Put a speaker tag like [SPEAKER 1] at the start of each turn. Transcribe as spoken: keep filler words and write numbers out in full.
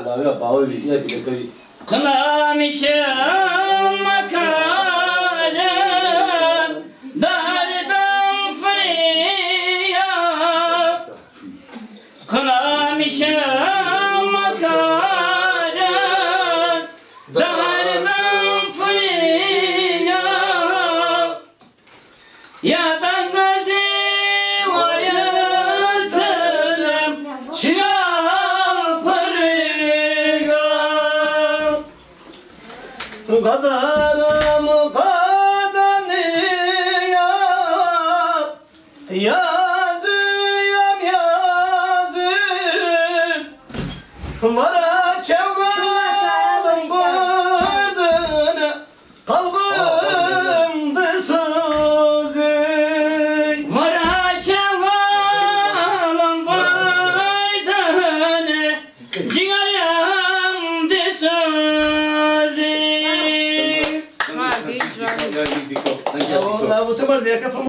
[SPEAKER 1] علاوه باول بيجي بيجي
[SPEAKER 2] قلامشم مكارم دردم فريا قلامشم مكارم دردم فريا يا دنگزي ويتلم
[SPEAKER 1] قدرم قدني يا yazıyım yazım Vara çevrem burdun kalbimde sızın
[SPEAKER 2] Vara çevrem burdun ciğerimde sızın
[SPEAKER 1] والله ابو تمر ذيك